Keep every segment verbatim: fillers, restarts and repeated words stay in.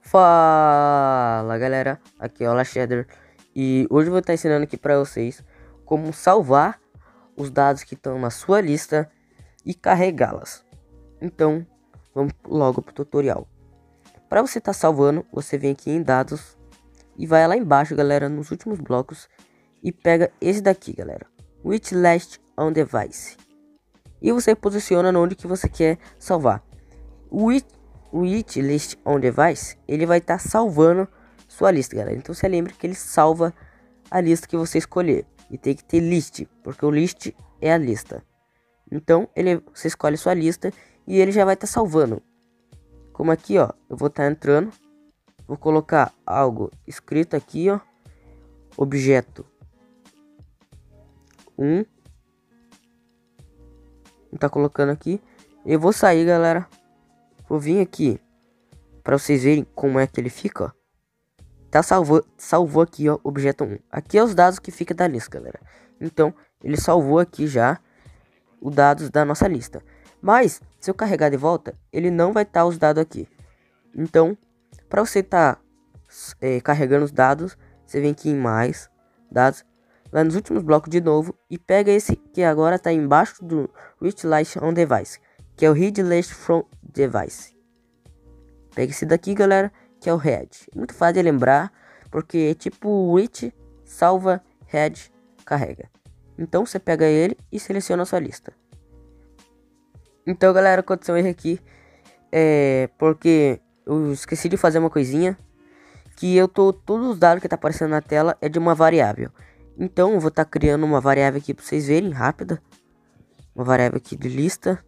Fala galera, aqui é o Lashedder e hoje eu vou estar ensinando aqui para vocês como salvar os dados que estão na sua lista e carregá-las. Então vamos logo pro tutorial. Para você estar salvando, você vem aqui em dados e vai lá embaixo, galera, nos últimos blocos e pega esse daqui, galera, Which Last on Device, e você posiciona onde que você quer salvar. O Which O It List on Device, ele vai estar tá salvando sua lista, galera. Então você lembra que ele salva a lista que você escolher. E tem que ter list, porque o list é a lista. Então ele, você escolhe sua lista e ele já vai estar tá salvando. Como aqui, ó, eu vou estar tá entrando. Vou colocar algo escrito aqui, ó. Objeto um. Vou tá colocando aqui. Eu vou sair, galera. Vou vir aqui para vocês verem como é que ele fica, ó. Tá salvou, salvou aqui, ó, objeto um. Aqui é os dados que fica da lista, galera. Então, ele salvou aqui já os dados da nossa lista. Mas, se eu carregar de volta, ele não vai estar tá os dados aqui. Então, para você tá é, carregando os dados, você vem aqui em mais dados, lá nos últimos blocos de novo e pega esse que agora tá embaixo do Which Last on Device, que é o Read List from Device. Pega esse daqui, galera, que é o Head. Muito fácil de lembrar, porque é tipo o Which, salva, Head, carrega. Então você pega ele e seleciona a sua lista. Então, galera, aconteceu um erro aqui, é porque eu esqueci de fazer uma coisinha, que eu tô, todos os dados que tá aparecendo na tela é de uma variável. Então eu vou estar tá criando uma variável aqui para vocês verem, rápida. Uma variável aqui de lista.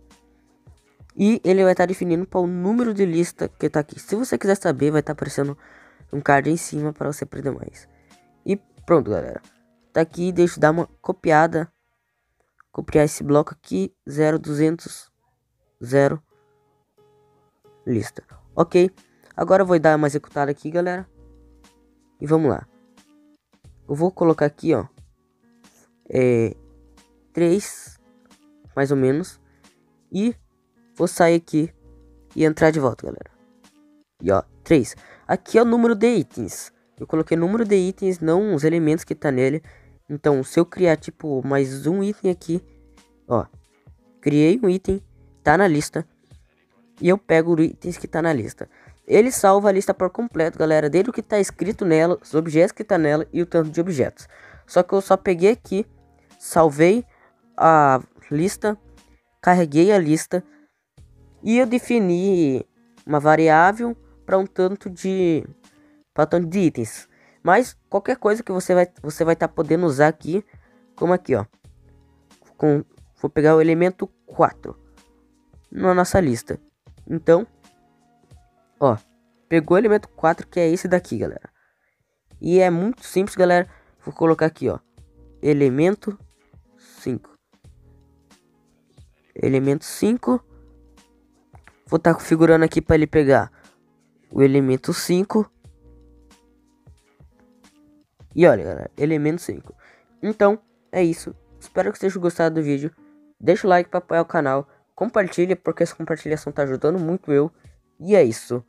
E ele vai estar tá definindo para o número de lista que está aqui. Se você quiser saber, vai estar tá aparecendo um card em cima para você aprender mais. E pronto, galera. Tá aqui, deixa eu dar uma copiada. Copiar esse bloco aqui, zero duzentos zero lista. Ok, agora eu vou dar uma executada aqui, galera. E vamos lá. Eu vou colocar aqui, ó. É, três, mais ou menos. E vou sair aqui e entrar de volta, galera. E ó, três. Aqui é o número de itens. Eu coloquei número de itens, não os elementos que tá nele. Então, se eu criar, tipo, mais um item aqui, ó. Criei um item, tá na lista. E eu pego os itens que tá na lista. Ele salva a lista por completo, galera. Desde o que tá escrito nela, os objetos que tá nela e o tanto de objetos. Só que eu só peguei aqui, salvei a lista, carreguei a lista. E eu defini uma variável para um tanto de para um tanto de itens. Mas qualquer coisa que você vai você vai estar tá podendo usar aqui, como aqui, ó. Com vou pegar o elemento quatro na nossa lista. Então, ó, pegou o elemento quatro, que é esse daqui, galera. E é muito simples, galera. Vou colocar aqui, ó, elemento cinco. Elemento cinco. Vou estar tá configurando aqui para ele pegar o elemento cinco. E olha, galera, elemento cinco. Então, é isso. Espero que vocês tenham gostado do vídeo. Deixa o like para apoiar o canal. Compartilha, porque essa compartilhação tá ajudando muito eu. E é isso.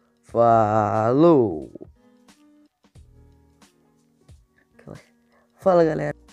Falou! Fala, galera.